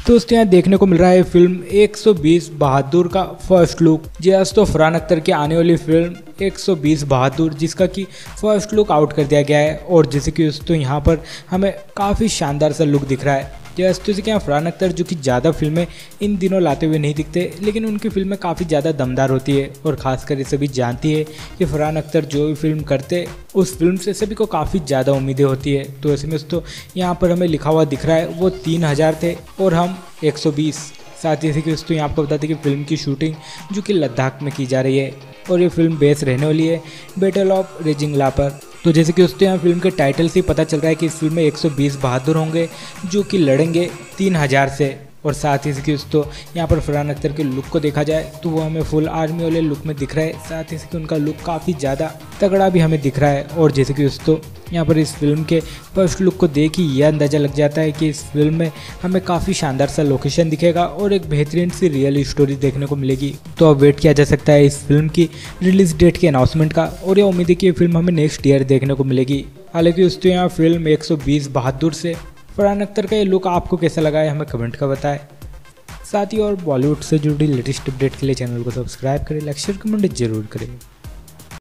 तो दोस्तों यहाँ देखने को मिल रहा है फिल्म 120 बहादुर का फर्स्ट लुक। जी आज तो फरहान अख्तर की आने वाली फिल्म 120 बहादुर जिसका कि फर्स्ट लुक आउट कर दिया गया है और जैसे कि दोस्तों यहाँ पर हमें काफ़ी शानदार सा लुक दिख रहा है। जैसे कि यहाँ फरहान अख्तर जो कि ज़्यादा फिल्में इन दिनों लाते हुए नहीं दिखते, लेकिन उनकी फिल्में काफ़ी ज़्यादा दमदार होती है और ख़ासकर ये सभी जानती है कि फरहान अख्तर जो भी फिल्म करते उस फिल्म से सभी को काफ़ी ज़्यादा उम्मीदें होती है। तो ऐसे में दोस्तों यहाँ पर हमें लिखा हुआ दिख रहा है वो 3000 थे और हम 120। साथ ही जैसे कि दोस्तों यहाँ पर बताते कि फिल्म की शूटिंग जो कि लद्दाख में की जा रही है और ये फिल्म बेस रहने वाली है बैटल ऑफ रेजिंगला पर। तो जैसे कि दोस्तों यहाँ फिल्म के टाइटल से पता चल रहा है कि इस फिल्म में 120 बहादुर होंगे जो कि लड़ेंगे 3000 से। और साथ ही कि दोस्तों यहाँ पर फरहान अख्तर के लुक को देखा जाए तो वो हमें फुल आर्मी वाले लुक में दिख रहा है। साथ ही कि उनका लुक काफ़ी ज़्यादा तगड़ा भी हमें दिख रहा है। और जैसे कि दोस्तों यहाँ पर इस फिल्म के फर्स्ट लुक को देख ही यह अंदाज़ा लग जाता है कि इस फिल्म में हमें काफ़ी शानदार सा लोकेशन दिखेगा और एक बेहतरीन सी रियल स्टोरी देखने को मिलेगी। तो अब वेट किया जा सकता है इस फिल्म की रिलीज डेट के अनाउंसमेंट का और यह उम्मीद है कि ये फिल्म हमें नेक्स्ट ईयर देखने को मिलेगी। हालांकि दोस्तों यहाँ फिल्म 120 बहादुर से फरहान अख्तर का ये लुक आपको कैसा लगा है हमें कमेंट का बताएं। साथ ही और बॉलीवुड से जुड़ी लेटेस्ट अपडेट के लिए चैनल को सब्सक्राइब करें, लाइक शेयर कमेंट जरूर करें।